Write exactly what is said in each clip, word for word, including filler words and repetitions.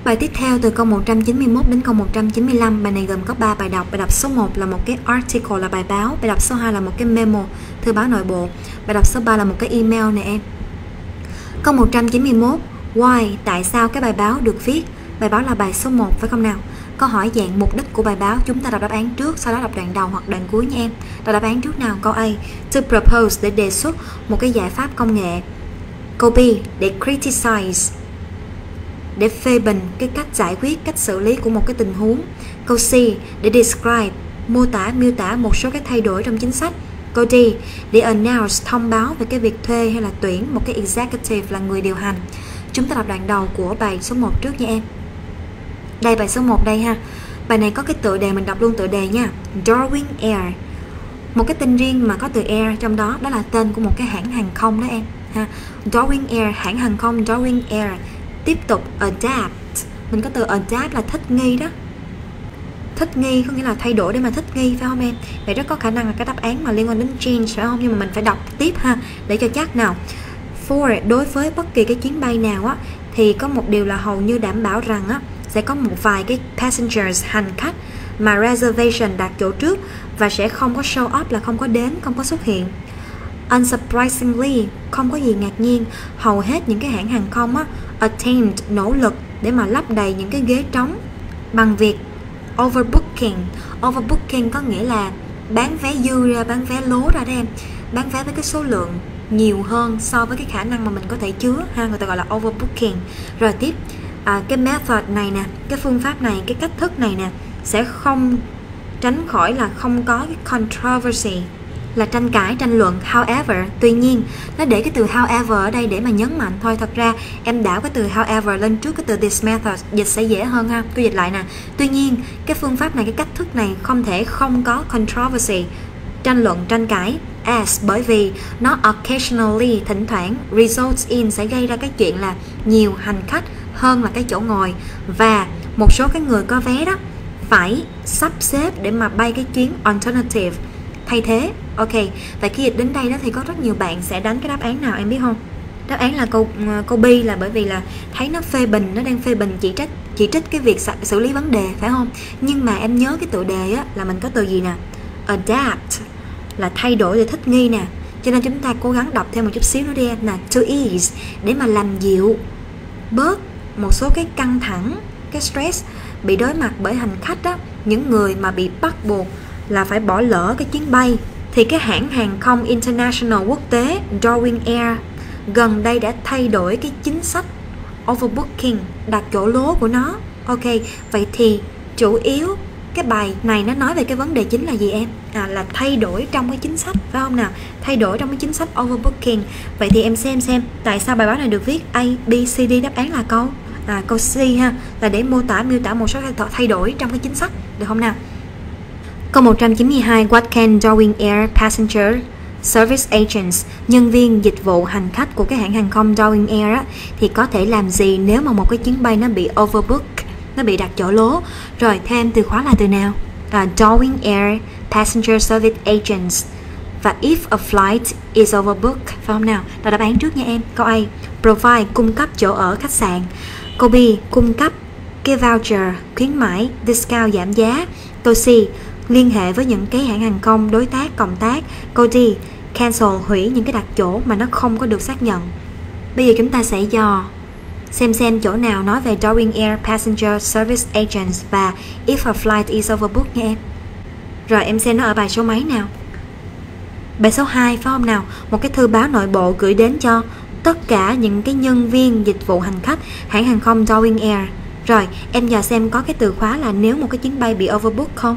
Bài tiếp theo từ câu một trăm chín mươi mốt đến câu một trăm chín mươi lăm, bài này gồm có ba bài đọc. Bài đọc số một là một cái article là bài báo, bài đọc số hai là một cái memo, thư báo nội bộ, bài đọc số ba là một cái email nè em. Câu một trăm chín mươi mốt, why, tại sao cái bài báo được viết? Bài báo là bài số một phải không nào? Câu hỏi dạng mục đích của bài báo, chúng ta đọc đáp án trước, sau đó đọc đoạn đầu hoặc đoạn cuối nha em. Đọc đáp án trước nào. Câu A, to propose, để đề xuất một cái giải pháp công nghệ. Câu B, để criticize, để phê bình cái cách giải quyết, cách xử lý của một cái tình huống. Câu C, để describe, mô tả, miêu tả một số cái thay đổi trong chính sách. Câu D, để announce, thông báo về cái việc thuê hay là tuyển một cái executive là người điều hành. Chúng ta đọc đoạn đầu của bài số một trước nha em. Đây bài số một đây ha. Bài này có cái tựa đề, mình đọc luôn tựa đề nha. Darwin Air. Một cái tên riêng mà có từ Air trong đó, đó là tên của một cái hãng hàng không đó em ha. Darwin Air, hãng hàng không Darwin Air. Tiếp tục adapt. Mình có từ adapt là thích nghi đó. Thích nghi có nghĩa là thay đổi để mà thích nghi phải không em? Vậy rất có khả năng là cái đáp án mà liên quan đến change phải không? Nhưng mà mình phải đọc tiếp ha, để cho chắc nào. For, đối với bất kỳ cái chuyến bay nào á, thì có một điều là hầu như đảm bảo rằng á sẽ có một vài cái passengers, hành khách mà reservation đặt chỗ trước và sẽ không có show up, là không có đến, không có xuất hiện. Unsurprisingly, không có gì ngạc nhiên, hầu hết những cái hãng hàng không á attempt, nỗ lực để mà lấp đầy những cái ghế trống bằng việc overbooking. Overbooking có nghĩa là bán vé dư ra, bán vé lố ra đó em. Bán vé với cái số lượng nhiều hơn so với cái khả năng mà mình có thể chứa ha, người ta gọi là overbooking. Rồi tiếp, à, cái method này nè, cái phương pháp này, cái cách thức này nè sẽ không tránh khỏi là không có cái controversy, là tranh cãi, tranh luận. However, tuy nhiên, nó để cái từ however ở đây để mà nhấn mạnh thôi. Thật ra em đảo cái từ however lên trước cái từ this method, dịch sẽ dễ hơn ha. Tôi dịch lại nè. Tuy nhiên, cái phương pháp này, cái cách thức này không thể không có controversy, tranh luận, tranh cãi, as, bởi vì nó occasionally, thỉnh thoảng, results in, sẽ gây ra cái chuyện là nhiều hành khách hơn là cái chỗ ngồi, và một số cái người có vé đó phải sắp xếp để mà bay cái chuyến alternative, thay thế. Ok, và khi dịch đến đây đó thì có rất nhiều bạn sẽ đánh cái đáp án nào em biết không? Đáp án là câu câu B, là bởi vì là thấy nó phê bình, nó đang phê bình, chỉ trích chỉ trích cái việc xử lý vấn đề phải không? Nhưng mà em nhớ cái tựa đề á là mình có từ gì nè? Adapt, là thay đổi để thích nghi nè. Cho nên chúng ta cố gắng đọc thêm một chút xíu nữa đi em nè. To ease, để mà làm dịu bớt một số cái căng thẳng, cái stress bị đối mặt bởi hành khách đó, những người mà bị bắt buộc là phải bỏ lỡ cái chuyến bay. Thì cái hãng hàng không international quốc tế Darwin Air gần đây đã thay đổi cái chính sách overbooking, đặt chỗ lố của nó. Ok, vậy thì chủ yếu cái bài này nó nói về cái vấn đề chính là gì em? À, là thay đổi trong cái chính sách phải không nào? Thay đổi trong cái chính sách overbooking. Vậy thì em xem xem tại sao bài báo này được viết. A, B, C, D, đáp án là câu à, câu C ha, là để mô tả, miêu tả một số thay đổi trong cái chính sách, được không nào? Câu một trăm chín mươi hai, what can Darwin Air passenger service agents, nhân viên dịch vụ hành khách của cái hãng hàng không Darwin Air á, thì có thể làm gì nếu mà một cái chuyến bay nó bị overbook, nó bị đặt chỗ lố? Rồi thêm từ khóa là từ nào? À, Darwin Air passenger service agents. Và if a flight is overbooked, phải không nào? Đọc đáp án trước nha em. Câu A, provide, cung cấp chỗ ở khách sạn. Câu B, cung cấp cái voucher, khuyến mãi, discount, giảm giá. Câu C, liên hệ với những cái hãng hàng không, đối tác, cộng tác. Câu D, cancel, hủy những cái đặt chỗ mà nó không có được xác nhận. Bây giờ chúng ta sẽ dò xem xem chỗ nào nói về Darwin Air passenger service agents và if a flight is overbooked nha em. Rồi em xem nó ở bài số mấy nào? Bài số hai phải không nào? Một cái thư báo nội bộ gửi đến cho tất cả những cái nhân viên dịch vụ hành khách hãng hàng không Darwin Air. Rồi em dò xem có cái từ khóa là nếu một cái chuyến bay bị overbook không?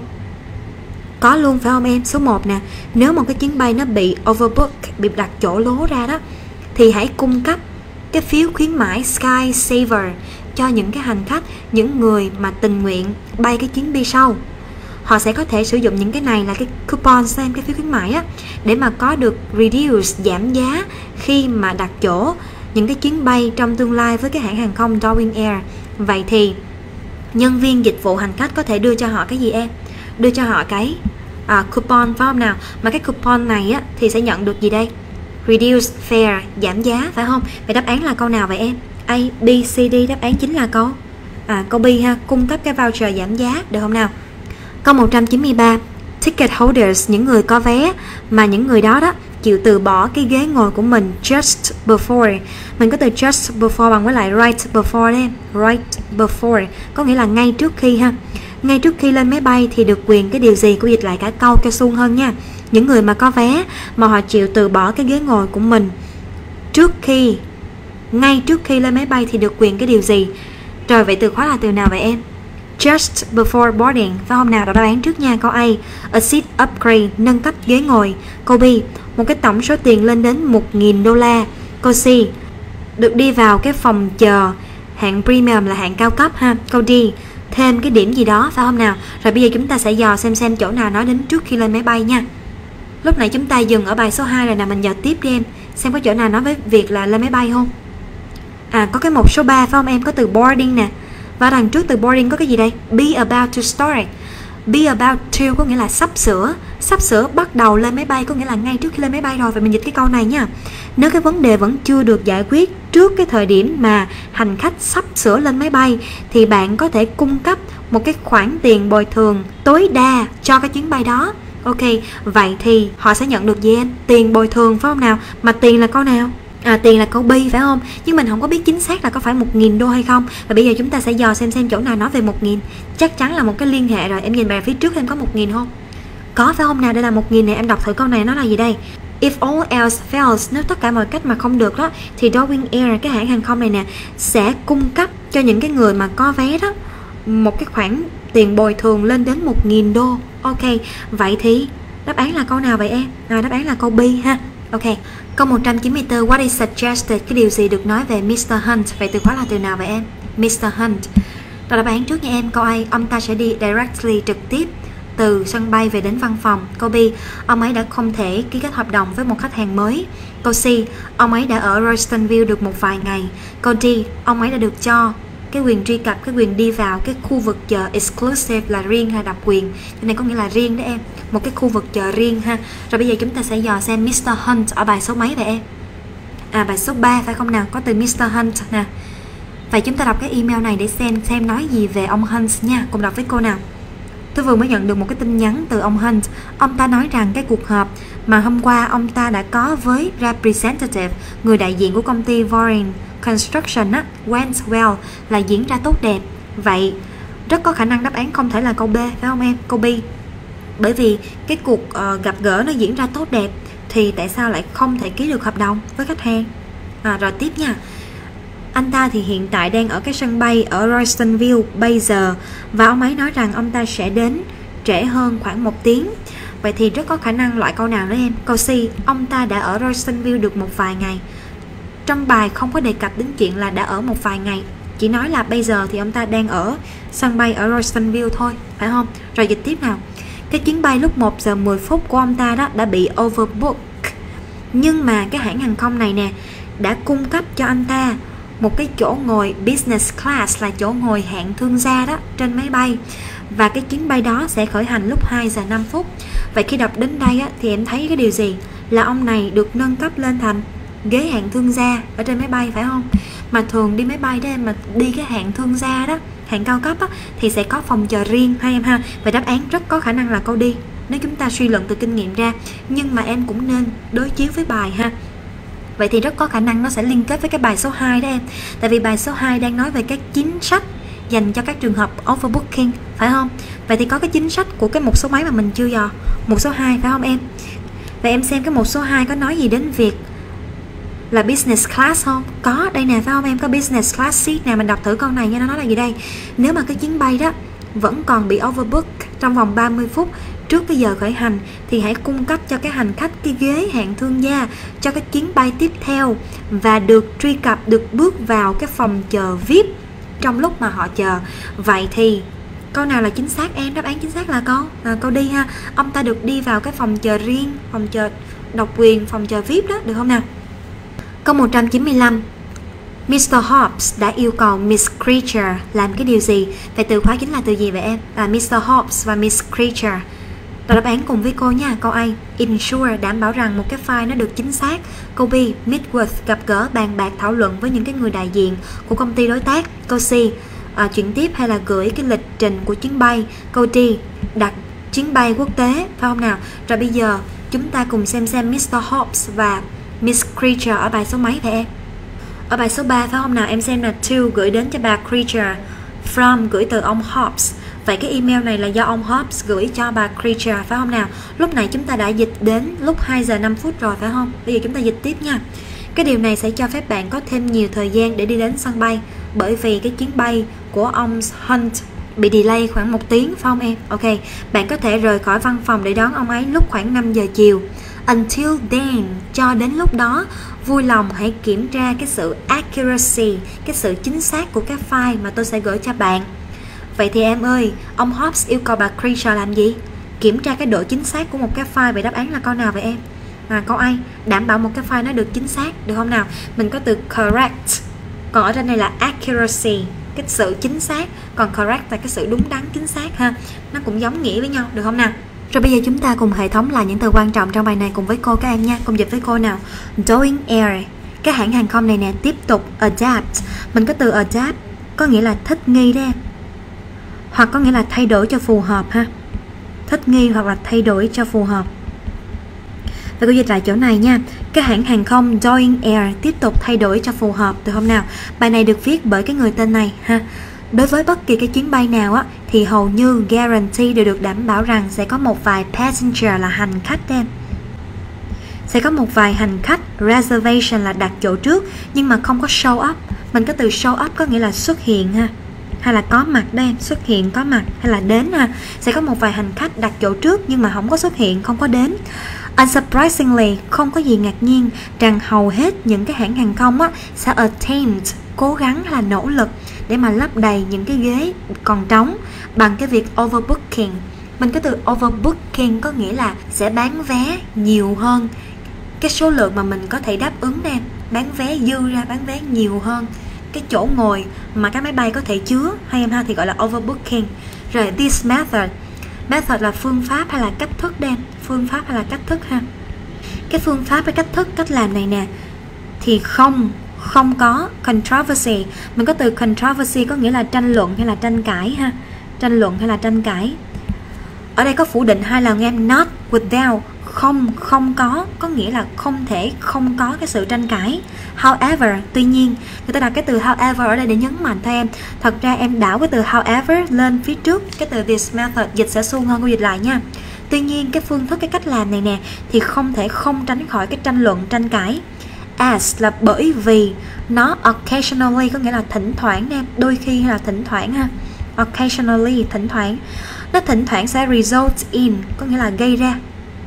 Có luôn phải không em? Số một nè, nếu một cái chuyến bay nó bị overbook, bị đặt chỗ lố ra đó, thì hãy cung cấp cái phiếu khuyến mãi Sky Saver cho những cái hành khách, những người mà tình nguyện bay cái chuyến bay sau. Họ sẽ có thể sử dụng những cái này là cái coupon, xem cái phiếu khuyến mãi á, để mà có được reduce, giảm giá khi mà đặt chỗ những cái chuyến bay trong tương lai với cái hãng hàng không Darwin Air. Vậy thì nhân viên dịch vụ hành khách có thể đưa cho họ cái gì em? Đưa cho họ cái à, coupon phải không nào? Mà cái coupon này á thì sẽ nhận được gì đây? Reduce fare, giảm giá phải không? Vậy đáp án là câu nào vậy em? A, B, C, D, đáp án chính là câu À, câu B ha, cung cấp cái voucher giảm giá, được không nào? Câu một trăm chín mươi ba, ticket holders, những người có vé mà những người đó đó chịu từ bỏ cái ghế ngồi của mình just before. Mình có từ just before bằng với lại right before đấy em. Right before có nghĩa là ngay trước khi ha. Ngay trước khi lên máy bay thì được quyền cái điều gì? Cô dịch lại cả câu cho suông hơn nha. Những người mà có vé mà họ chịu từ bỏ cái ghế ngồi của mình trước khi, ngay trước khi lên máy bay thì được quyền cái điều gì? Rồi vậy từ khóa là từ nào vậy em? Just before boarding, phải không nào? Đọc đáp án trước nha. Câu A, a seat upgrade, nâng cấp ghế ngồi. Câu B, một cái tổng số tiền lên đến một nghìn đô la. Câu C, được đi vào cái phòng chờ hạng premium là hạng cao cấp ha. Câu D, thêm cái điểm gì đó, phải không nào? Rồi bây giờ chúng ta sẽ dò xem xem chỗ nào nói đến trước khi lên máy bay nha. Lúc nãy chúng ta dừng ở bài số hai rồi nè, mình dò tiếp đi em. Xem có chỗ nào nói với việc là lên máy bay không? À, có cái một số ba phải không em? Có từ boarding nè. Và đằng trước từ boarding có cái gì đây? Be about to start. Be about to có nghĩa là sắp sửa. Sắp sửa bắt đầu lên máy bay có nghĩa là ngay trước khi lên máy bay rồi. Vậy mình dịch cái câu này nha. Nếu cái vấn đề vẫn chưa được giải quyết trước cái thời điểm mà hành khách sắp sửa lên máy bay thì bạn có thể cung cấp một cái khoản tiền bồi thường tối đa cho cái chuyến bay đó. Ok, vậy thì họ sẽ nhận được gì em? Tiền bồi thường phải không nào? Mà tiền là câu nào? À, tiền là câu B phải không? Nhưng mình không có biết chính xác là có phải một nghìn đô hay không. Và bây giờ chúng ta sẽ dò xem xem chỗ nào nói về một nghìn. Chắc chắn là một cái liên hệ rồi. Em nhìn bài phía trước em có một nghìn không? Có phải không nào? Đây là một nghìn này. Em đọc thử câu này nó là gì đây? If all else fails, nếu tất cả mọi cách mà không được đó thì Darwin Air, cái hãng hàng không này nè, sẽ cung cấp cho những cái người mà có vé đó một cái khoản tiền bồi thường lên đến một nghìn đô. Ok, vậy thì đáp án là câu nào vậy em? À, đáp án là câu B ha. Ok, câu một trăm chín mươi tư, what is suggested, cái điều gì được nói về mít tơ Hunt? Vậy từ khóa là từ nào vậy em? mít tơ Hunt. Đọc đáp án trước nha em. Câu A, ông ta sẽ đi directly, trực tiếp từ sân bay về đến văn phòng. Câu B, ông ấy đã không thể ký kết hợp đồng với một khách hàng mới. Câu C, ông ấy đã ở Roystonville được một vài ngày. Câu D, ông ấy đã được cho cái quyền truy cập, cái quyền đi vào cái khu vực chờ exclusive là riêng ha, đặc quyền. Cái này có nghĩa là riêng đấy em, một cái khu vực chờ riêng ha. Rồi bây giờ chúng ta sẽ dò xem mít tơ Hunt ở bài số mấy vậy em? À, bài số ba phải không nào? Có từ mít tơ Hunt nè. Vậy chúng ta đọc cái email này để xem xem nói gì về ông Hunt nha. Cùng đọc với cô nào. Tôi vừa mới nhận được một cái tin nhắn từ ông Hunt. Ông ta nói rằng cái cuộc họp mà hôm qua ông ta đã có với representative, người đại diện của công ty Warren Construction á, went well, là diễn ra tốt đẹp. Vậy rất có khả năng đáp án không thể là câu B phải không em? Câu B. Bởi vì cái cuộc uh, gặp gỡ nó diễn ra tốt đẹp thì tại sao lại không thể ký được hợp đồng với khách hàng? À, rồi tiếp nha. Anh ta thì hiện tại đang ở cái sân bay ở Roystonville bây giờ, và ông ấy nói rằng ông ta sẽ đến trễ hơn khoảng một tiếng. Vậy thì rất có khả năng loại câu nào đó em? Câu C, ông ta đã ở Roystonville được một vài ngày. Trong bài không có đề cập đến chuyện là đã ở một vài ngày, chỉ nói là bây giờ thì ông ta đang ở sân bay ở Roystonville thôi, phải không? Rồi dịch tiếp nào. Cái chuyến bay lúc một giờ mười phút của ông ta đó đã bị overbook, nhưng mà cái hãng hàng không này nè đã cung cấp cho anh ta một cái chỗ ngồi business class, là chỗ ngồi hạng thương gia đó trên máy bay, và cái chuyến bay đó sẽ khởi hành lúc hai giờ năm phút. Vậy khi đọc đến đây á, thì em thấy cái điều gì? Là ông này được nâng cấp lên thành ghế hạng thương gia ở trên máy bay, phải không? Mà thường đi máy bay đó em, mà đi cái hạng thương gia đó, hạng cao cấp á, thì sẽ có phòng chờ riêng hai em ha. Và đáp án rất có khả năng là câu đi, nếu chúng ta suy luận từ kinh nghiệm ra. Nhưng mà em cũng nên đối chiếu với bài ha. Vậy thì rất có khả năng nó sẽ liên kết với cái bài số hai đó em. Tại vì bài số hai đang nói về các chính sách dành cho các trường hợp overbooking, phải không? Vậy thì có cái chính sách của cái một số mấy mà mình chưa dò, một số hai phải không em? Vậy em xem cái một số hai có nói gì đến việc là business class không? Có, đây nè phải không em? Có business class seat nè, mình đọc thử câu này nha, nó nói là gì đây? Nếu mà cái chuyến bay đó vẫn còn bị overbook trong vòng ba mươi phút trước cái giờ khởi hành thì hãy cung cấp cho các hành khách cái ghế hạng thương gia cho cái chuyến bay tiếp theo, và được truy cập, được bước vào cái phòng chờ vi ai pi trong lúc mà họ chờ. Vậy thì câu nào là chính xác em? Đáp án chính xác là câu à, câu đi ha. Ông ta được đi vào cái phòng chờ riêng, phòng chờ độc quyền, phòng chờ vi ai pi đó, được không nào? Câu một trăm chín mươi lăm, mít tơ Hobbs đã yêu cầu Miss Creature làm cái điều gì? Vậy từ khóa chính là từ gì vậy em? À, mít tơ Hobbs và Miss Creature. Và đáp án cùng với cô nha. Câu A, ensure, đảm bảo rằng một cái file nó được chính xác. Câu B, meet with, gặp gỡ, bàn bạc, thảo luận với những cái người đại diện của công ty đối tác. Câu C, à, chuyển tiếp hay là gửi cái lịch trình của chuyến bay. Câu D, đặt chuyến bay quốc tế, phải không nào? Rồi bây giờ chúng ta cùng xem xem mít tơ Hobbs và Miss Creature ở bài số mấy vậy em? Ở bài số ba phải không nào? Em xem là to gửi đến cho bà Creature, from gửi từ ông Hobbs. Vậy cái email này là do ông Hobbs gửi cho bà Creature, phải không nào? Lúc này chúng ta đã dịch đến lúc hai giờ năm phút rồi, phải không? Bây giờ chúng ta dịch tiếp nha. Cái điều này sẽ cho phép bạn có thêm nhiều thời gian để đi đến sân bay, bởi vì cái chuyến bay của ông Hunt bị delay khoảng một tiếng, phải không em? Ok, bạn có thể rời khỏi văn phòng để đón ông ấy lúc khoảng năm giờ chiều. Until then, cho đến lúc đó, vui lòng hãy kiểm tra cái sự accuracy, cái sự chính xác của các file mà tôi sẽ gửi cho bạn. Vậy thì em ơi, ông Hobbs yêu cầu bà Creature làm gì? Kiểm tra cái độ chính xác của một cái file. Vậy đáp án là câu nào vậy em? À, câu A, đảm bảo một cái file nó được chính xác, được không nào? Mình có từ correct, còn ở trên này là accuracy, cái sự chính xác, còn correct là cái sự đúng đắn, chính xác ha. Nó cũng giống nghĩa với nhau, được không nào? Rồi bây giờ chúng ta cùng hệ thống là những từ quan trọng trong bài này cùng với cô các em nha. Cùng dịch với cô nào. Doing Air, cái hãng hàng không này nè, tiếp tục adapt. Mình có từ adapt có nghĩa là thích nghi đó em, hoặc có nghĩa là thay đổi cho phù hợp ha. Thích nghi hoặc là thay đổi cho phù hợp. Và cô dịch lại chỗ này nha. Cái hãng hàng không Doing Air tiếp tục thay đổi cho phù hợp, được không nào? Bài này được viết bởi cái người tên này ha. Đối với bất kỳ cái chuyến bay nào á thì hầu như guarantee đều được đảm bảo rằng sẽ có một vài passenger là hành khách em. Sẽ có một vài hành khách, reservation là đặt chỗ trước nhưng mà không có show up. Mình có từ show up có nghĩa là xuất hiện ha, hay là có mặt đây em, xuất hiện, có mặt hay là đến ha. Sẽ có một vài hành khách đặt chỗ trước nhưng mà không có xuất hiện, không có đến. Unsurprisingly, không có gì ngạc nhiên rằng hầu hết những cái hãng hàng không á sẽ attempt, cố gắng hay là nỗ lực để mà lấp đầy những cái ghế còn trống bằng cái việc overbooking. Mình có từ overbooking có nghĩa là sẽ bán vé nhiều hơn cái số lượng mà mình có thể đáp ứng em. Bán vé dư ra, bán vé nhiều hơn cái chỗ ngồi mà cái máy bay có thể chứa, hay em ha, thì gọi là overbooking. Rồi this method, method là phương pháp hay là cách thức đem, phương pháp hay là cách thức ha. Cái phương pháp, cái cách thức, cách làm này nè thì không không có controversy. Mình có từ controversy có nghĩa là tranh luận hay là tranh cãi ha. Tranh luận hay là tranh cãi. Ở đây có phủ định hai lần em, not without, không, không có, có nghĩa là không thể không có cái sự tranh cãi. However, tuy nhiên, người ta đặt cái từ however ở đây để nhấn mạnh thôi em. Thật ra em đảo cái từ however lên phía trước cái từ this method, dịch sẽ suông hơn, cô dịch lại nha. Tuy nhiên cái phương thức, cái cách làm này nè thì không thể không tránh khỏi cái tranh luận, tranh cãi. As là bởi vì nó occasionally có nghĩa là thỉnh thoảng em, đôi khi hay là thỉnh thoảng ha. Occasionally, thỉnh thoảng. Nó thỉnh thoảng sẽ result in, có nghĩa là gây ra.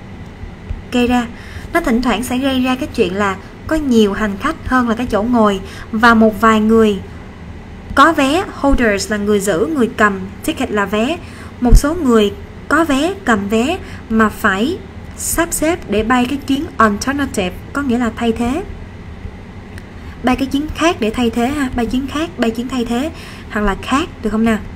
Gây ra. Nó thỉnh thoảng sẽ gây ra cái chuyện là có nhiều hành khách hơn là cái chỗ ngồi và một vài người có vé, holders là người giữ, người cầm, ticket là vé. Một số người có vé, cầm vé mà phải sắp xếp để bay cái chuyến alternative, có nghĩa là thay thế. Bay cái chuyến khác để thay thế ha, bay chuyến khác, bay chuyến thay thế hoặc là khác, được không nào?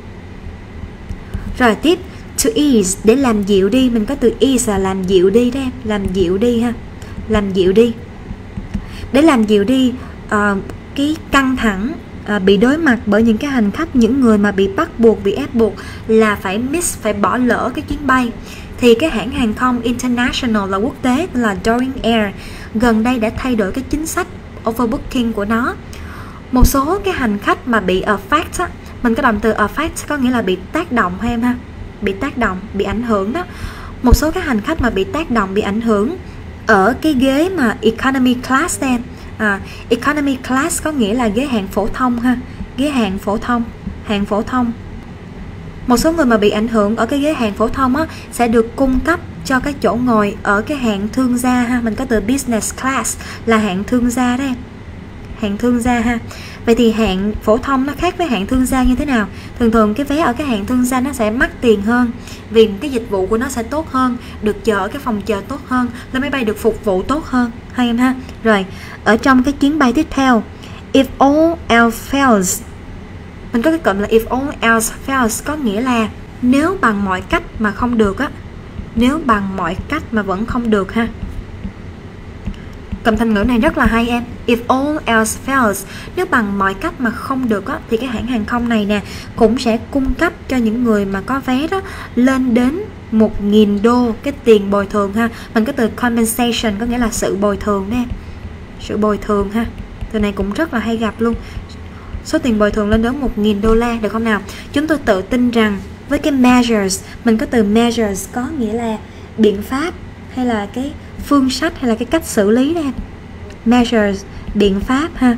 Rồi tiếp, to ease, để làm dịu đi, mình có từ ease là làm dịu đi đó em, làm dịu đi ha, làm dịu đi. Để làm dịu đi uh, cái căng thẳng uh, bị đối mặt bởi những cái hành khách, những người mà bị bắt buộc, bị ép buộc là phải miss, phải bỏ lỡ cái chuyến bay, thì cái hãng hàng không international là quốc tế là Doing Air gần đây đã thay đổi cái chính sách overbooking của nó. Một số cái hành khách mà bị affect á, mình có động từ affect có nghĩa là bị tác động hay em ha, bị tác động, bị ảnh hưởng đó. Một số các hành khách mà bị tác động, bị ảnh hưởng ở cái ghế mà economy class em. À, economy class có nghĩa là ghế hạng phổ thông ha, ghế hạng phổ thông, hạng phổ thông. Một số người mà bị ảnh hưởng ở cái ghế hạng phổ thông á sẽ được cung cấp cho cái chỗ ngồi ở cái hạng thương gia ha, mình có từ business class là hạng thương gia đó em. Hạng thương gia ha. Vậy thì hạng phổ thông nó khác với hạng thương gia như thế nào? Thường thường cái vé ở cái hạng thương gia nó sẽ mắc tiền hơn vì cái dịch vụ của nó sẽ tốt hơn, được chờ ở cái phòng chờ tốt hơn, lên máy bay được phục vụ tốt hơn, hay em ha. Rồi, ở trong cái chuyến bay tiếp theo, if all else fails, mình có cái cụm là if all else fails có nghĩa là nếu bằng mọi cách mà không được á, nếu bằng mọi cách mà vẫn không được ha. Cụm thành ngữ này rất là hay em. If all else fails, nếu bằng mọi cách mà không được á, thì cái hãng hàng không này nè cũng sẽ cung cấp cho những người mà có vé đó lên đến một nghìn đô cái tiền bồi thường ha. Mình có từ compensation có nghĩa là sự bồi thường nè. Sự bồi thường ha. Từ này cũng rất là hay gặp luôn. Số tiền bồi thường lên đến một nghìn đô la, được không nào? Chúng tôi tự tin rằng với cái measures, mình có từ measures có nghĩa là biện pháp hay là cái phương sách hay là cái cách xử lý đó em. Measures, biện pháp ha.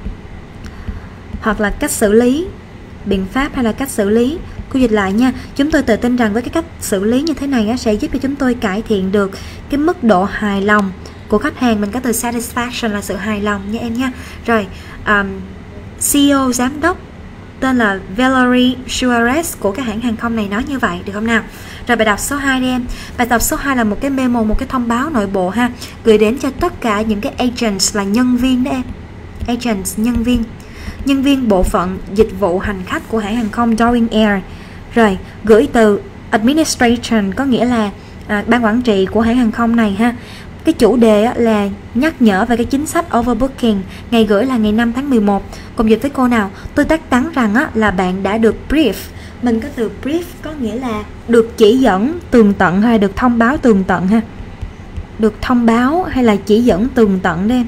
Hoặc là cách xử lý, biện pháp hay là cách xử lý. Cô dịch lại nha. Chúng tôi tự tin rằng với cái cách xử lý như thế này á, sẽ giúp cho chúng tôi cải thiện được cái mức độ hài lòng của khách hàng. Mình có từ satisfaction là sự hài lòng nha em nha. Rồi, um, xê e ô giám đốc tên là Valerie Suarez của cái hãng hàng không này nói như vậy, được không nào? Rồi bài đọc số hai đi em. Bài đọc số hai là một cái memo, một cái thông báo nội bộ ha, gửi đến cho tất cả những cái agents là nhân viên đó em. Agents, nhân viên. Nhân viên bộ phận dịch vụ hành khách của hãng hàng không Dorian Air. Rồi, gửi từ administration có nghĩa là à, ban quản trị của hãng hàng không này ha. Cái chủ đề là nhắc nhở về cái chính sách overbooking. Ngày gửi là ngày năm tháng mười một. Cùng dịch với cô nào. Tôi chắc chắn rằng á, là bạn đã được brief. Mình có từ brief có nghĩa là được chỉ dẫn tường tận hay được thông báo tường tận ha. Được thông báo hay là chỉ dẫn tường tận đó em.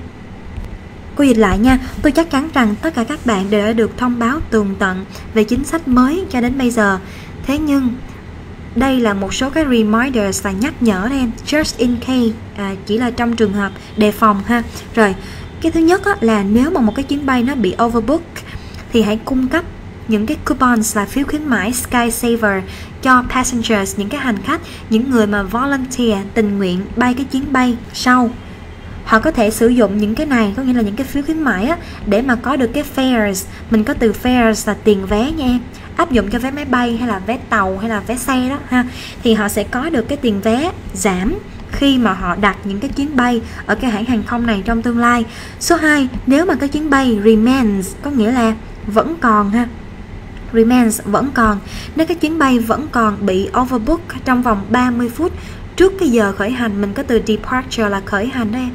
Cô dịch lại nha. Tôi chắc chắn rằng tất cả các bạn đều đã được thông báo tường tận về chính sách mới cho đến bây giờ. Thế nhưng đây là một số cái reminders là nhắc nhở em, just in case, à, chỉ là trong trường hợp đề phòng ha. Rồi, cái thứ nhất á, là nếu mà một cái chuyến bay nó bị overbook thì hãy cung cấp những cái coupons là phiếu khuyến mãi Skysaver cho passengers, những cái hành khách, những người mà volunteer, tình nguyện bay cái chuyến bay sau. Họ có thể sử dụng những cái này, có nghĩa là những cái phiếu khuyến mãi á, để mà có được cái fares. Mình có từ fares là tiền vé nha em. Áp dụng cho vé máy bay hay là vé tàu hay là vé xe đó ha. Thì họ sẽ có được cái tiền vé giảm khi mà họ đặt những cái chuyến bay ở cái hãng hàng không này trong tương lai. Số hai, nếu mà cái chuyến bay remains có nghĩa là vẫn còn ha. Remains vẫn còn. Nếu cái chuyến bay vẫn còn bị overbook trong vòng ba mươi phút trước cái giờ khởi hành, mình có từ departure là khởi hành đó em.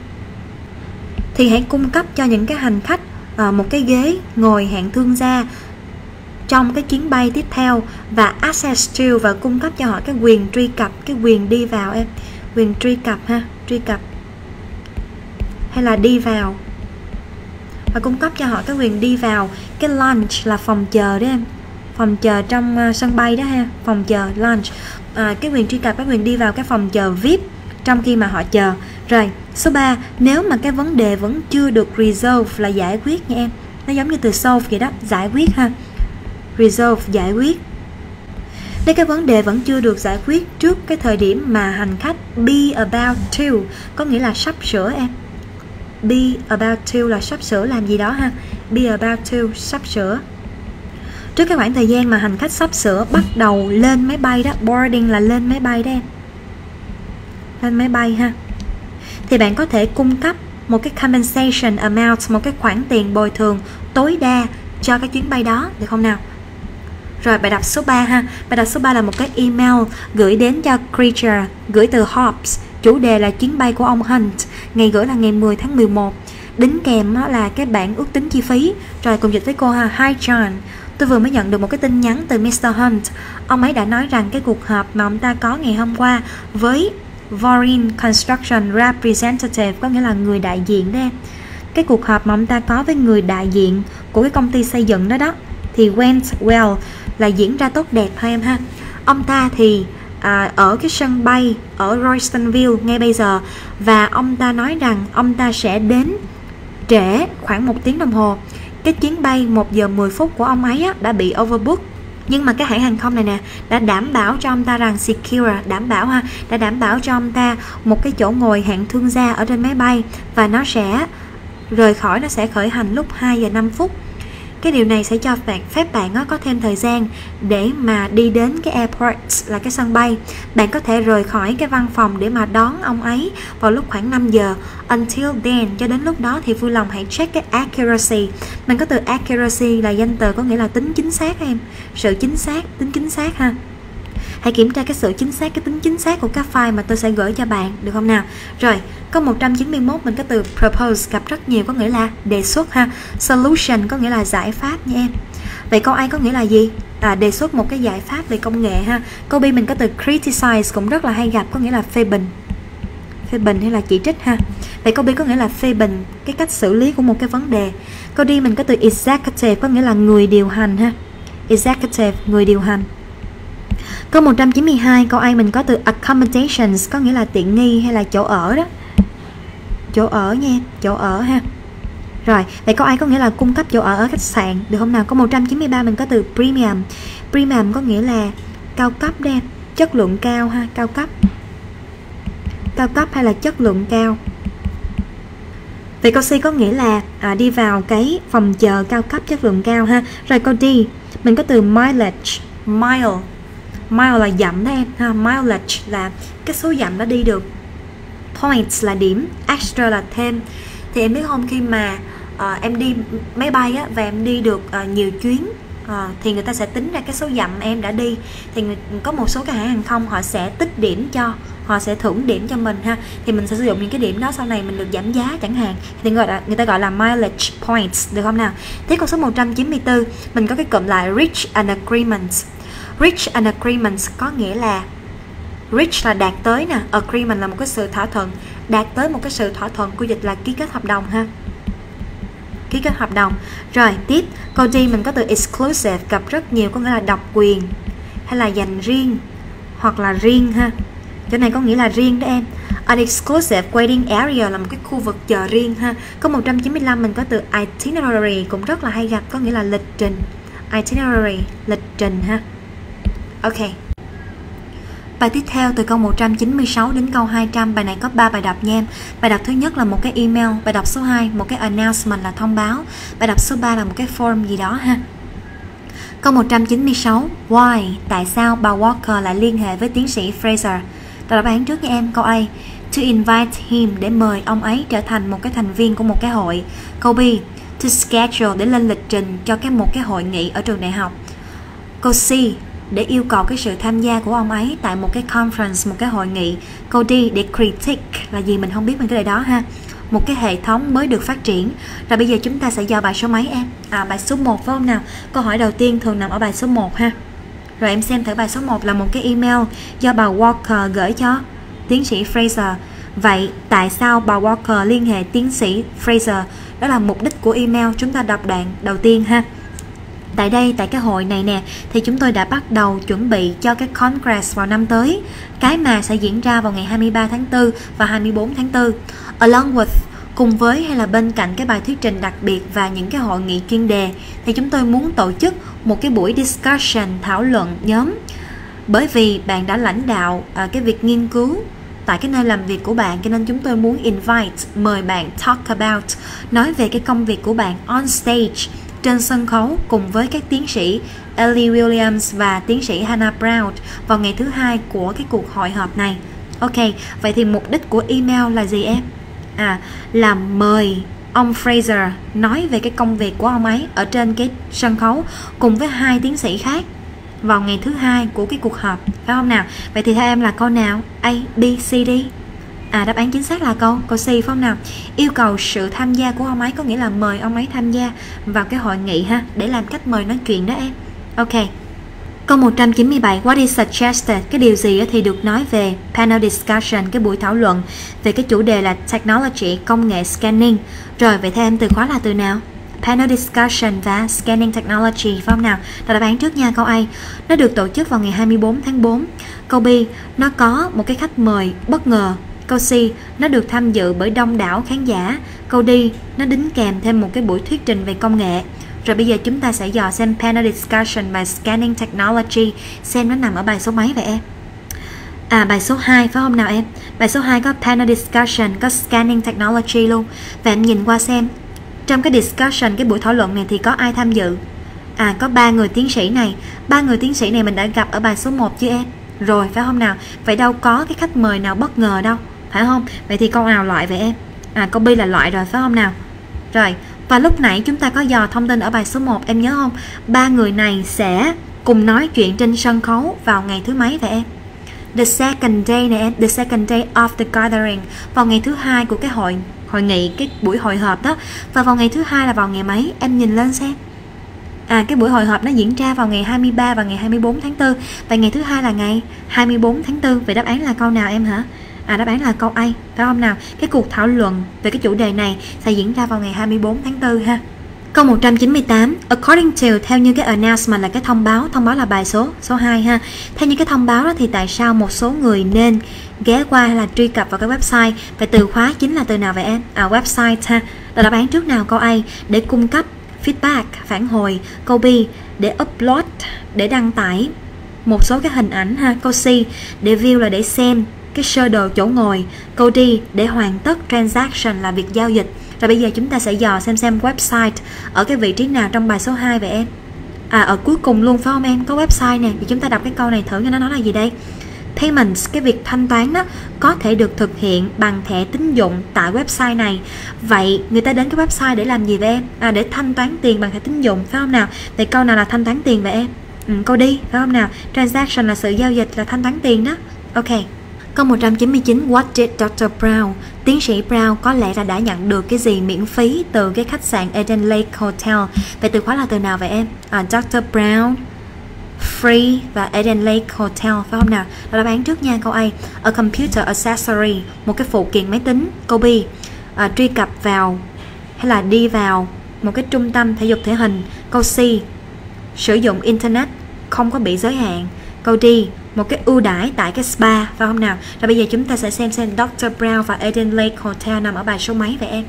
Thì hãy cung cấp cho những cái hành khách à, một cái ghế ngồi hạng thương gia trong cái chuyến bay tiếp theo và access to và cung cấp cho họ cái quyền truy cập, cái quyền đi vào em. Quyền truy cập ha, truy cập hay là đi vào. Và cung cấp cho họ cái quyền đi vào cái lounge là phòng chờ đó em. Phòng chờ trong uh, sân bay đó ha, phòng chờ lounge. À, cái quyền truy cập, cái quyền đi vào cái phòng chờ vi ai pi trong khi mà họ chờ. Rồi, số ba, nếu mà cái vấn đề vẫn chưa được resolve là giải quyết nha em. Nó giống như từ solve vậy đó, giải quyết ha. Resolve, giải quyết. Nếu cái vấn đề vẫn chưa được giải quyết trước cái thời điểm mà hành khách be about to, có nghĩa là sắp sửa em. Be about to là sắp sửa làm gì đó ha. Be about to, sắp sửa. Trước cái khoảng thời gian mà hành khách sắp sửa bắt đầu lên máy bay đó, boarding là lên máy bay đó em. Lên máy bay ha. Thì bạn có thể cung cấp một cái compensation amount, một cái khoản tiền bồi thường tối đa cho cái chuyến bay đó, được không nào? Rồi bài đọc số ba ha. Bài đọc số ba là một cái email gửi đến cho Creature, gửi từ Hobbs. Chủ đề là chuyến bay của ông Hunt. Ngày gửi là ngày mười tháng mười một. Đính kèm là cái bản ước tính chi phí. Rồi cùng dịch với cô ha. Hi John, tôi vừa mới nhận được một cái tin nhắn từ mít tơ Hunt. Ông ấy đã nói rằng cái cuộc họp mà ông ta có ngày hôm qua với Foreign Construction Representative, có nghĩa là người đại diện đó em. Cái cuộc họp mà ông ta có với người đại diện của cái công ty xây dựng đó đó thì went well, là diễn ra tốt đẹp thôi em ha. Ông ta thì à, ở cái sân bay ở Roystonville ngay bây giờ, và ông ta nói rằng ông ta sẽ đến trễ khoảng một tiếng đồng hồ. Cái chuyến bay một giờ mười phút của ông ấy á, đã bị overbook. Nhưng mà cái hãng hàng không này nè đã đảm bảo cho ông ta rằng secure, đảm bảo ha, đã đảm bảo cho ông ta một cái chỗ ngồi hạng thương gia ở trên máy bay, và nó sẽ rời khỏi, nó sẽ khởi hành lúc hai giờ năm phút. Cái điều này sẽ cho bạn phép bạn có thêm thời gian để mà đi đến cái airport là cái sân bay. Bạn có thể rời khỏi cái văn phòng để mà đón ông ấy vào lúc khoảng năm giờ. Until then, cho đến lúc đó thì vui lòng hãy check cái accuracy. Mình có từ accuracy là danh từ có nghĩa là tính chính xác em. Sự chính xác, tính chính xác ha. Hãy kiểm tra cái sự chính xác, cái tính chính xác của các file mà tôi sẽ gửi cho bạn, được không nào? Rồi, câu một trăm chín mươi mốt mình có từ propose gặp rất nhiều, có nghĩa là đề xuất ha. Solution có nghĩa là giải pháp nha em. Vậy câu A có nghĩa là gì? À, đề xuất một cái giải pháp về công nghệ ha. Câu B mình có từ criticize cũng rất là hay gặp, có nghĩa là phê bình. Phê bình hay là chỉ trích ha. Vậy câu B có nghĩa là phê bình cái cách xử lý của một cái vấn đề. Câu D mình có từ executive có nghĩa là người điều hành ha. Executive, người điều hành. Câu một trăm chín mươi hai, câu A mình có từ accommodations có nghĩa là tiện nghi hay là chỗ ở đó. Chỗ ở nha, chỗ ở ha. Rồi, vậy câu A có nghĩa là cung cấp chỗ ở ở khách sạn, được không nào? Câu một trăm chín mươi ba mình có từ premium. Premium có nghĩa là cao cấp đó em, chất lượng cao ha, cao cấp. Cao cấp hay là chất lượng cao. Vậy câu C có nghĩa là à, đi vào cái phòng chờ cao cấp chất lượng cao ha. Rồi câu D mình có từ mileage. Mile Mile là dặm đó em ha. Mileage là cái số dặm đã đi được. Points là điểm, extra là thêm. Thì em biết không, khi mà uh, em đi máy bay á, và em đi được uh, nhiều chuyến uh, thì người ta sẽ tính ra cái số dặm em đã đi. Thì người, có một số cái hãng hàng không họ sẽ tích điểm cho, họ sẽ thưởng điểm cho mình ha. Thì mình sẽ sử dụng những cái điểm đó, sau này mình được giảm giá chẳng hạn, thì gọi là, người ta gọi là mileage points, được không nào? Tiếp câu số một trăm chín mươi tư mình có cái cụm lại reach an agreement. Reach an agreement có nghĩa là reach là đạt tới nè, agreement là một cái sự thỏa thuận. Đạt tới một cái sự thỏa thuận, của dịch là ký kết hợp đồng ha. Ký kết hợp đồng. Rồi tiếp câu D mình có từ exclusive gặp rất nhiều, có nghĩa là độc quyền hay là dành riêng hoặc là riêng ha. Chỗ này có nghĩa là riêng đó em. An exclusive waiting area là một cái khu vực chờ riêng ha. Câu một trăm chín mươi lăm mình có từ itinerary cũng rất là hay gặp, có nghĩa là lịch trình. Itinerary, lịch trình ha. Ok. Bài tiếp theo từ câu một trăm chín mươi sáu đến câu hai trăm, bài này có ba bài đọc nha em. Bài đọc thứ nhất là một cái email, bài đọc số hai một cái announcement là thông báo, bài đọc số ba là một cái form gì đó ha. Câu một trăm chín mươi sáu, why, tại sao bà Walker lại liên hệ với tiến sĩ Fraser? Đọc đáp án trước nha em. Câu A, to invite him, để mời ông ấy trở thành một cái thành viên của một cái hội. Câu B, to schedule, để lên lịch trình cho cái một cái hội nghị ở trường đại học. Câu C, để yêu cầu cái sự tham gia của ông ấy tại một cái conference, một cái hội nghị. Câu D, để critique là gì mình không biết, mình cái đề đó ha. Một cái hệ thống mới được phát triển. Rồi bây giờ chúng ta sẽ vào bài số mấy em? À, bài số một phải không nào? Câu hỏi đầu tiên thường nằm ở bài số một ha. Rồi em xem thử bài số một là một cái email do bà Walker gửi cho tiến sĩ Fraser. Vậy tại sao bà Walker liên hệ tiến sĩ Fraser? Đó là mục đích của email. Chúng ta đọc đoạn đầu tiên ha. Tại đây, tại cái hội này nè, thì chúng tôi đã bắt đầu chuẩn bị cho cái Congress vào năm tới, cái mà sẽ diễn ra vào ngày hai mươi ba tháng tư và hai mươi bốn tháng tư. Along with, cùng với hay là bên cạnh cái bài thuyết trình đặc biệt và những cái hội nghị chuyên đề, thì chúng tôi muốn tổ chức một cái buổi discussion, thảo luận nhóm. Bởi vì bạn đã lãnh đạo à, cái việc nghiên cứu tại cái nơi làm việc của bạn, cho nên chúng tôi muốn invite, mời bạn talk about, nói về cái công việc của bạn on stage, trên sân khấu, cùng với các tiến sĩ Ellie Williams và tiến sĩ Hannah Brown vào ngày thứ hai của cái cuộc hội họp này. Ok, vậy thì mục đích của email là gì em? À, là mời ông Fraser nói về cái công việc của ông ấy ở trên cái sân khấu cùng với hai tiến sĩ khác vào ngày thứ hai của cái cuộc họp, phải không nào? Vậy thì theo em là câu nào? A, B, C, D? À, đáp án chính xác là câu câu C phải không nào? Yêu cầu sự tham gia của ông ấy có nghĩa là mời ông ấy tham gia vào cái hội nghị ha, để làm cách mời nói chuyện đó em. Ok. Câu một trăm chín mươi bảy, what is suggested? Cái điều gì thì được nói về panel discussion, cái buổi thảo luận về cái chủ đề là technology, công nghệ scanning. Rồi, vậy theo em từ khóa là từ nào? Panel discussion và scanning technology phải không nào? Đọc đáp án trước nha. Câu A, nó được tổ chức vào ngày hai mươi bốn tháng tư. Câu B, nó có một cái khách mời bất ngờ. Câu C, nó được tham dự bởi đông đảo khán giả. Câu D, nó đính kèm thêm một cái buổi thuyết trình về công nghệ. Rồi bây giờ chúng ta sẽ dò xem panel discussion và scanning technology, xem nó nằm ở bài số mấy vậy em? À, bài số hai phải không nào em? Bài số hai có panel discussion, có scanning technology luôn. Và em nhìn qua xem, trong cái discussion, cái buổi thảo luận này thì có ai tham dự? À, có ba người tiến sĩ này. Ba người tiến sĩ này mình đã gặp ở bài số một chứ em? Rồi phải không nào? Vậy đâu có cái khách mời nào bất ngờ đâu, phải không? Vậy thì câu nào loại vậy em? À, câu B là loại rồi phải không nào? Rồi, và lúc nãy chúng ta có dò thông tin ở bài số một, em nhớ không? Ba người này sẽ cùng nói chuyện trên sân khấu vào ngày thứ mấy vậy em? The second day nè em, the second day of the gathering, vào ngày thứ hai của cái hội hội nghị, cái buổi hội họp đó. Và vào ngày thứ hai là vào ngày mấy? Em nhìn lên xem. À, cái buổi hội họp nó diễn ra vào ngày hai mươi ba và ngày hai mươi bốn tháng tư. Và ngày thứ hai là ngày hai mươi bốn tháng tư. Vậy đáp án là câu nào em hả? À, đáp án là câu A, phải không nào? Cái cuộc thảo luận về cái chủ đề này sẽ diễn ra vào ngày hai mươi bốn tháng tư ha. Câu một trăm chín mươi tám, according to, theo như cái announcement là cái thông báo, thông báo là bài số số hai ha. Theo như cái thông báo đó thì tại sao một số người nên ghé qua hay là truy cập vào cái website? Vậy từ khóa chính là từ nào vậy em? À, website ha. Là đáp án trước nào? Câu A, để cung cấp feedback, phản hồi. Câu B, để upload, để đăng tải một số cái hình ảnh ha. Câu C, để view là để xem cái sơ đồ chỗ ngồi. Câu D, để hoàn tất transaction là việc giao dịch. Rồi bây giờ chúng ta sẽ dò xem xem website ở cái vị trí nào trong bài số hai vậy em? À, ở cuối cùng luôn phải không em? Có website nè. Thì chúng ta đọc cái câu này thử, nó nói là gì đây? Payments, cái việc thanh toán đó có thể được thực hiện bằng thẻ tín dụng tại website này. Vậy người ta đến cái website để làm gì vậy em? À, để thanh toán tiền bằng thẻ tín dụng phải không nào? Vậy câu nào là thanh toán tiền vậy em? Ừ, câu đi phải không nào? Transaction là sự giao dịch, là thanh toán tiền đó. Ok. Câu một trăm chín mươi chín, what did doctor Brown? Tiến sĩ Brown có lẽ là đã nhận được cái gì miễn phí từ cái khách sạn Eden Lake Hotel. Vậy từ khóa là từ nào vậy em? À, doctor Brown, free và Eden Lake Hotel phải không nào? Đáp án trước nha. Câu A, a computer accessory, một cái phụ kiện máy tính. Câu B, à, truy cập vào hay là đi vào một cái trung tâm thể dục thể hình. Câu C, sử dụng internet không có bị giới hạn. Câu D, một cái ưu đãi tại cái spa phải không nào? Rồi bây giờ chúng ta sẽ xem xem doctor Brown và Eden Lake Hotel nằm ở bài số mấy vậy em?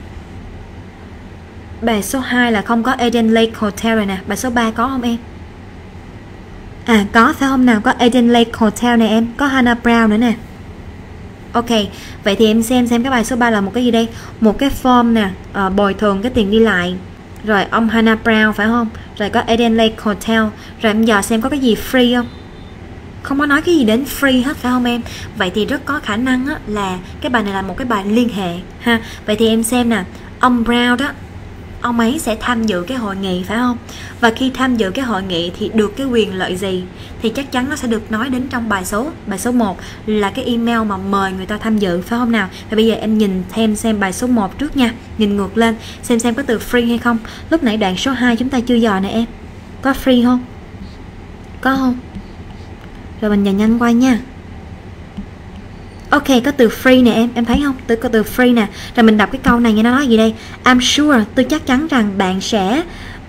Bài số hai là không có Eden Lake Hotel rồi nè. Bài số ba có không em? À, có phải không nào? Có Eden Lake Hotel nè em. Có Hannah Brown nữa nè. Ok, vậy thì em xem xem cái bài số ba là một cái gì đây? Một cái form nè, à, bồi thường cái tiền đi lại. Rồi ông Hannah Brown phải không? Rồi có Eden Lake Hotel. Rồi em giờ xem có cái gì free không? Không có nói cái gì đến free hết phải không em? Vậy thì rất có khả năng á, là cái bài này là một cái bài liên hệ ha. Vậy thì em xem nè, ông Brown đó, ông ấy sẽ tham dự cái hội nghị phải không? Và khi tham dự cái hội nghị thì được cái quyền lợi gì? Thì chắc chắn nó sẽ được nói đến trong bài số Bài số một là cái email mà mời người ta tham dự phải không nào? Và bây giờ em nhìn thêm xem bài số một trước nha. Nhìn ngược lên xem xem có từ free hay không. Lúc nãy đoạn số hai chúng ta chưa dò nè em. Có free không? Có không? Rồi mình dò nhanh qua nha. Ok, có từ free nè em, em thấy không? Từ có từ free nè. Rồi mình đọc cái câu này nghe nó nói gì đây? I'm sure, tôi chắc chắn rằng bạn sẽ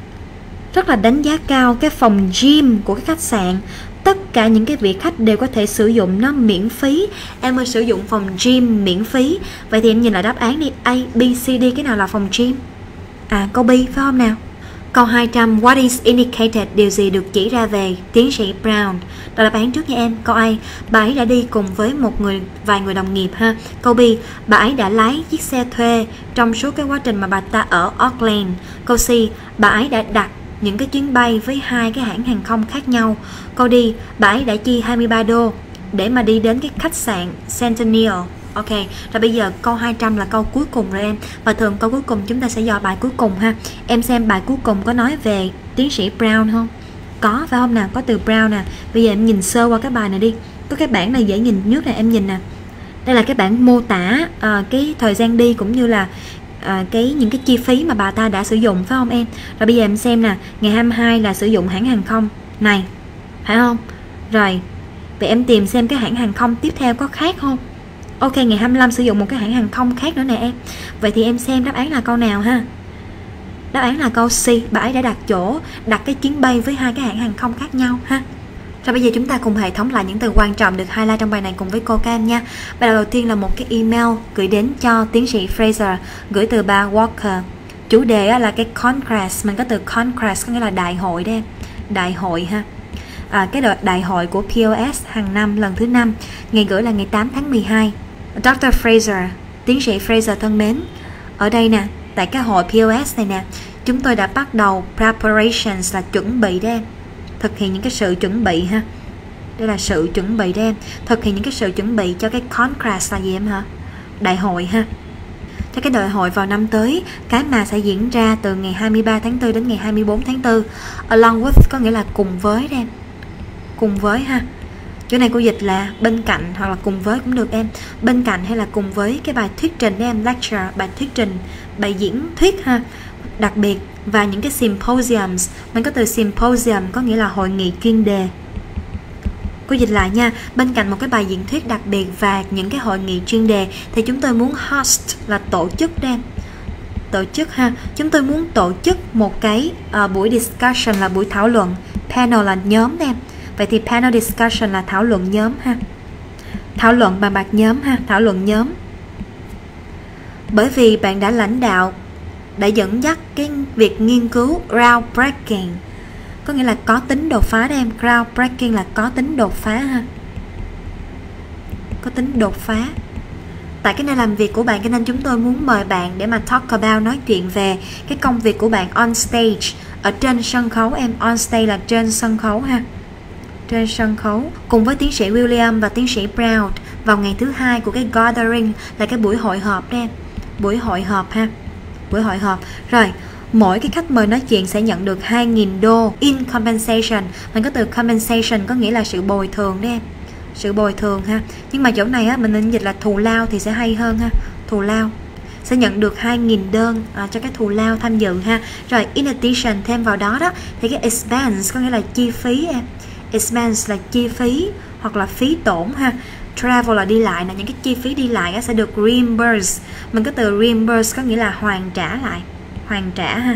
rất là đánh giá cao cái phòng gym của cái khách sạn. Tất cả những cái vị khách đều có thể sử dụng nó miễn phí. Em ơi, sử dụng phòng gym miễn phí. Vậy thì em nhìn lại đáp án đi. A, B, C, D, cái nào là phòng gym? À, câu B phải không nào? Câu hai trăm, what is indicated, điều gì được chỉ ra về tiến sĩ Brown? Đó là đáp án trước nha em. Câu A, bà ấy đã đi cùng với một người vài người đồng nghiệp ha. Câu B, bà ấy đã lái chiếc xe thuê trong suốt cái quá trình mà bà ta ở Auckland. Câu C, bà ấy đã đặt những cái chuyến bay với hai cái hãng hàng không khác nhau. Câu D, bà ấy đã chi hai mươi ba đô để mà đi đến cái khách sạn Centennial. Ok, rồi bây giờ câu hai trăm là câu cuối cùng rồi em. Và thường câu cuối cùng chúng ta sẽ dò bài cuối cùng ha. Em xem bài cuối cùng có nói về tiến sĩ Brown không? Có phải không nào? Có từ Brown nè. Bây giờ em nhìn sơ qua cái bài này đi. Có cái bảng này dễ nhìn nhất này, em nhìn nè. Đây là cái bảng mô tả uh, cái thời gian đi cũng như là uh, cái những cái chi phí mà bà ta đã sử dụng phải không em? Rồi bây giờ em xem nè, ngày hai mươi hai là sử dụng hãng hàng không này, phải không? Rồi, vậy em tìm xem cái hãng hàng không tiếp theo có khác không? Ok, ngày hai mươi lăm sử dụng một cái hãng hàng không khác nữa nè em. Vậy thì em xem đáp án là câu nào ha? Đáp án là câu C, bà ấy đã đặt chỗ, đặt cái chuyến bay với hai cái hãng hàng không khác nhau ha. Rồi bây giờ chúng ta cùng hệ thống lại những từ quan trọng được highlight trong bài này cùng với cô các em nha. Bài đầu tiên là một cái email gửi đến cho tiến sĩ Fraser, gửi từ bà Walker. Chủ đề là cái Congress, mình có từ Congress có nghĩa là đại hội đấy em. Đại hội ha. À, cái đợt đại hội của pê o ét hàng năm lần thứ năm, ngày gửi là ngày tám tháng mười hai. doctor Fraser, tiến sĩ Fraser thân mến, ở đây nè, tại cái hội pê o ét này nè, chúng tôi đã bắt đầu preparations là chuẩn bị đấy em. Thực hiện những cái sự chuẩn bị ha. Đây là sự chuẩn bị đấy em. Thực hiện những cái sự chuẩn bị cho cái Congress là gì em hả? Đại hội ha. Cho cái đại hội vào năm tới, cái mà sẽ diễn ra từ ngày hai mươi ba tháng tư đến ngày hai mươi bốn tháng tư. Along with có nghĩa là cùng với đấy em. cùng với ha. Chỗ này cô dịch là bên cạnh hoặc là cùng với cũng được em. Bên cạnh hay là cùng với cái bài thuyết trình đấy em, lecture, bài thuyết trình, bài diễn thuyết ha. Đặc biệt và những cái symposiums, mình có từ symposium có nghĩa là hội nghị chuyên đề. Cô dịch lại nha, bên cạnh một cái bài diễn thuyết đặc biệt và những cái hội nghị chuyên đề thì chúng tôi muốn host là tổ chức đem. Tổ chức ha, chúng tôi muốn tổ chức một cái uh, buổi discussion là buổi thảo luận, panel là nhóm em. Vậy thì panel discussion là thảo luận nhóm ha. Thảo luận bàn bạc nhóm ha, thảo luận nhóm. Bởi vì bạn đã lãnh đạo, đã dẫn dắt cái việc nghiên cứu groundbreaking, có nghĩa là có tính đột phá đó em. Groundbreaking là có tính đột phá ha. Có tính đột phá. Tại cái nơi làm việc của bạn, cho nên chúng tôi muốn mời bạn để mà talk about, nói chuyện về cái công việc của bạn on stage, ở trên sân khấu em. On stage là trên sân khấu ha. Trên sân khấu cùng với tiến sĩ William và tiến sĩ Brown vào ngày thứ hai của cái gathering, là cái buổi hội họp đó em. Buổi hội họp ha. Buổi hội họp. Rồi, mỗi cái khách mời nói chuyện sẽ nhận được hai nghìn đô in compensation. Mình có từ compensation có nghĩa là sự bồi thường đó em. Sự bồi thường ha. Nhưng mà chỗ này á, mình nên dịch là thù lao thì sẽ hay hơn ha. Thù lao. Sẽ nhận được hai nghìn đơn à, cho cái thù lao tham dự ha. Rồi, in addition thêm vào đó đó thì cái expense có nghĩa là chi phí em. Expense là chi phí hoặc là phí tổn ha. Travel là đi lại, là những cái chi phí đi lại sẽ được reimburse. Mình có từ reimburse có nghĩa là hoàn trả lại, hoàn trả ha.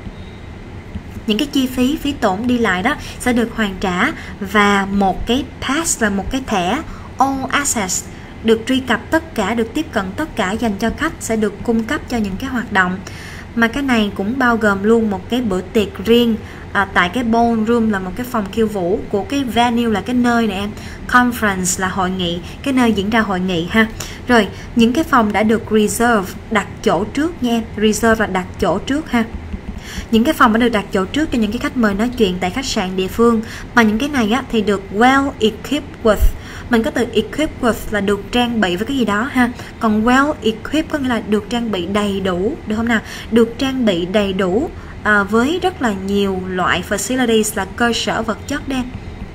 Những cái chi phí, phí tổn đi lại đó sẽ được hoàn trả. Và một cái pass là một cái thẻ all access, được truy cập tất cả, được tiếp cận tất cả dành cho khách, sẽ được cung cấp cho những cái hoạt động. Mà cái này cũng bao gồm luôn một cái bữa tiệc riêng à, tại cái ballroom là một cái phòng khiêu vũ của cái venue là cái nơi này em. Conference là hội nghị, cái nơi diễn ra hội nghị ha. Rồi, những cái phòng đã được reserve, đặt chỗ trước nha em. Reserve là đặt chỗ trước ha. Những cái phòng đã được đặt chỗ trước cho những cái khách mời nói chuyện tại khách sạn địa phương. Mà những cái này á, thì được well equipped with. Mình có từ equipped with là được trang bị với cái gì đó ha. Còn well equipped có nghĩa là được trang bị đầy đủ, được không nào? Được trang bị đầy đủ à, với rất là nhiều loại facilities là cơ sở vật chất đen.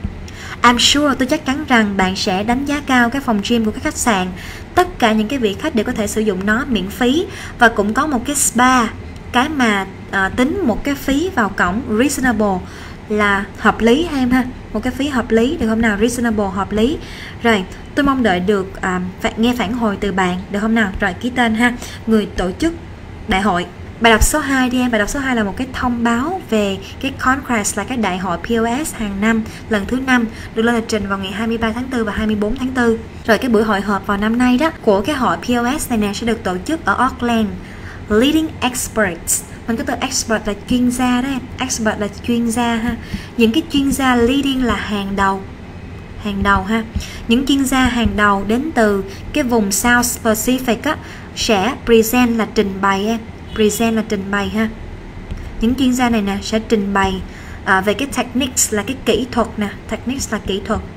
I'm sure, tôi chắc chắn rằng bạn sẽ đánh giá cao cái phòng gym của các khách sạn. Tất cả những cái vị khách đều có thể sử dụng nó miễn phí. Và cũng có một cái spa, cái mà à, tính một cái phí vào cổng reasonable là hợp lý ha em ha. Một cái phí hợp lý, được không nào? Reasonable, hợp lý. Rồi, tôi mong đợi được à, nghe phản hồi từ bạn, được không nào? Rồi, ký tên ha. Người tổ chức đại hội. Bài đọc số hai đi em. Bài đọc số hai là một cái thông báo về cái Congress, là cái đại hội pê ô ét hàng năm lần thứ năm, được lên lịch trình vào ngày hai mươi ba tháng tư và hai mươi bốn tháng tư. Rồi cái buổi hội họp vào năm nay đó của cái hội pê ô ét này nè sẽ được tổ chức ở Auckland. Leading experts, mình có từ expert là chuyên gia đó em. Expert là chuyên gia ha. Những cái chuyên gia, leading là hàng đầu, hàng đầu ha. Những chuyên gia hàng đầu đến từ cái vùng South Pacific á, sẽ present là trình bày em. Present là trình bày ha. Những chuyên gia này nè sẽ trình bày à, về cái techniques là cái kỹ thuật nè. Techniques là kỹ thuật.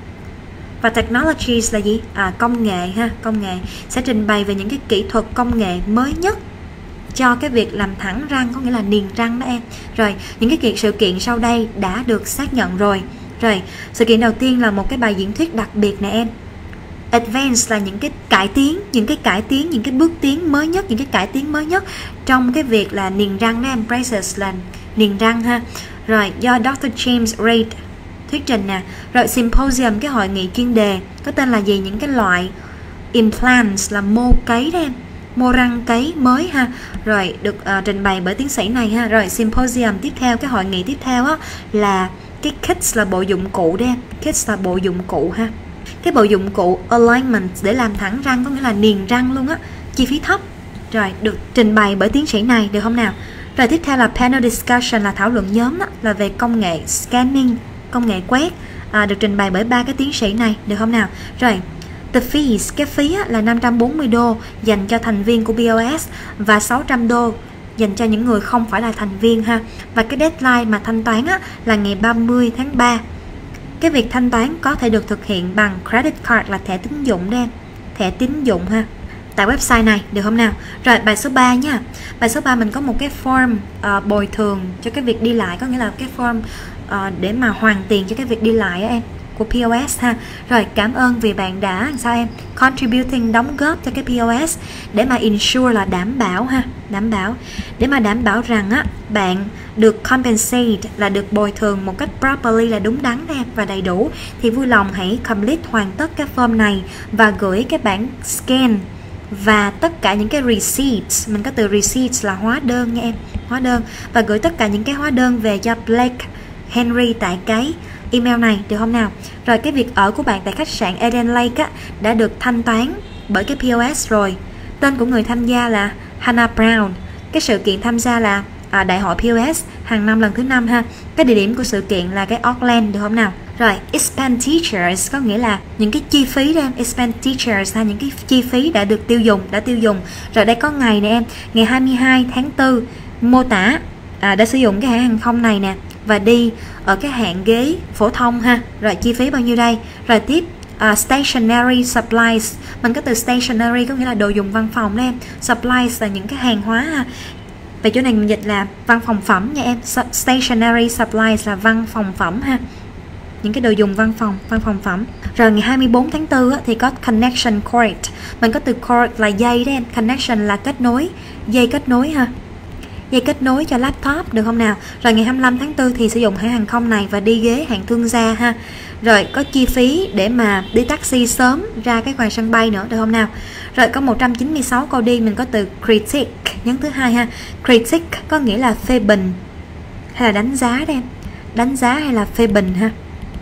Và technologies là gì? À, công nghệ ha. Công nghệ sẽ trình bày về những cái kỹ thuật công nghệ mới nhất cho cái việc làm thẳng răng, có nghĩa là niềng răng đó em. Rồi, những cái kiện sự kiện sau đây đã được xác nhận rồi. Rồi, sự kiện đầu tiên là một cái bài diễn thuyết đặc biệt nè em. Advance là những cái cải tiến, những cái cải tiến, những cái bước tiến mới nhất, những cái cải tiến mới nhất trong cái việc là niềng răng đó em. Braces là niềng răng ha. Rồi, do doctor James Reid thuyết trình nè. Rồi, symposium, cái hội nghị chuyên đề có tên là gì? Những cái loại implants là mô cấy đó em. Mô răng cấy mới ha. Rồi, được uh, trình bày bởi tiến sĩ này ha. Rồi, symposium tiếp theo, cái hội nghị tiếp theo á, là cái kits là bộ dụng cụ đó em. Kits là bộ dụng cụ ha. Cái bộ dụng cụ alignment để làm thẳng răng, có nghĩa là niềng răng luôn á, chi phí thấp. Rồi, được trình bày bởi tiến sĩ này, được không nào? Rồi tiếp theo là panel discussion là thảo luận nhóm đó, là về công nghệ scanning, công nghệ quét, à, được trình bày bởi ba cái tiến sĩ này, được không nào? Rồi, the fees, cái phí á, là năm trăm bốn mươi đô dành cho thành viên của pê ô ét và sáu trăm đô dành cho những người không phải là thành viên ha. Và cái deadline mà thanh toán á, là ngày ba mươi tháng ba. Cái việc thanh toán có thể được thực hiện bằng credit card là thẻ tín dụng đen, thẻ tín dụng ha, tại website này, được không nào? Rồi bài số ba nha. Bài số ba mình có một cái form uh, bồi thường cho cái việc đi lại, có nghĩa là cái form uh, để mà hoàn tiền cho cái việc đi lại á em, của pê ô ét ha. Rồi cảm ơn vì bạn đã sao em contributing, đóng góp cho cái pê ô ét để mà ensure là đảm bảo ha, đảm bảo để mà đảm bảo rằng á bạn được compensate, là được bồi thường một cách properly, là đúng đắn em và đầy đủ. Thì vui lòng hãy complete hoàn tất cái form này và gửi cái bản scan và tất cả những cái receipts, mình có từ receipts là hóa đơn nha em, hóa đơn, và gửi tất cả những cái hóa đơn về cho Blake Henry tại cái email này được không nào? Rồi cái việc ở của bạn tại khách sạn Eden Lake á, đã được thanh toán bởi cái pê ô ét rồi. Tên của người tham gia là Hannah Brown. Cái sự kiện tham gia là à, đại hội pê ô ét hàng năm lần thứ năm ha. Cái địa điểm của sự kiện là cái Auckland được không nào? Rồi expenditures có nghĩa là những cái chi phí đó em, expenditures ha, những cái chi phí đã được tiêu dùng, đã tiêu dùng. Rồi đây có ngày nè em, ngày hai mươi hai tháng tư mô tả à, đã sử dụng cái hãng hàng không này nè và đi ở cái hạng ghế phổ thông ha. Rồi chi phí bao nhiêu đây? Rồi tiếp uh, stationery supplies, mình có từ stationery có nghĩa là đồ dùng văn phòng đó em, supplies là những cái hàng hóa ha. Về chỗ này mình dịch là văn phòng phẩm nha em, stationery supplies là văn phòng phẩm ha, những cái đồ dùng văn phòng, văn phòng phẩm. Rồi ngày hai mươi bốn tháng tư á, thì có connection cord, mình có từ cord là dây đó em, connection là kết nối, dây kết nối ha, dây kết nối cho laptop được không nào? Rồi ngày hai mươi lăm tháng tư thì sử dụng hãng hàng không này và đi ghế hạng thương gia ha. Rồi có chi phí để mà đi taxi sớm ra cái ngoài sân bay nữa được không nào? Rồi có một trăm chín mươi sáu câu đi, mình có từ critic, nhấn thứ hai ha. Critic có nghĩa là phê bình hay là đánh giá đó em, đánh giá hay là phê bình ha.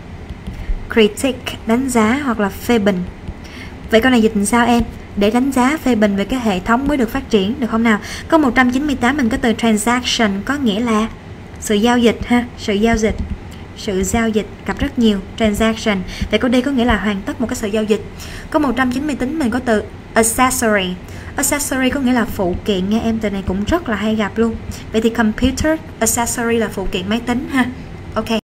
Critic đánh giá hoặc là phê bình. Vậy câu này dịch làm sao em? Để đánh giá phê bình về cái hệ thống mới được phát triển được không nào? Có một trăm chín mươi tám mình có từ transaction có nghĩa là sự giao dịch ha, sự giao dịch, sự giao dịch gặp rất nhiều transaction. Vậy câu đi có nghĩa là hoàn tất một cái sự giao dịch. Có một trăm chín mươi chín mình có từ accessory. Accessory có nghĩa là phụ kiện nghe em, từ này cũng rất là hay gặp luôn. Vậy thì computer accessory là phụ kiện máy tính ha. Ok.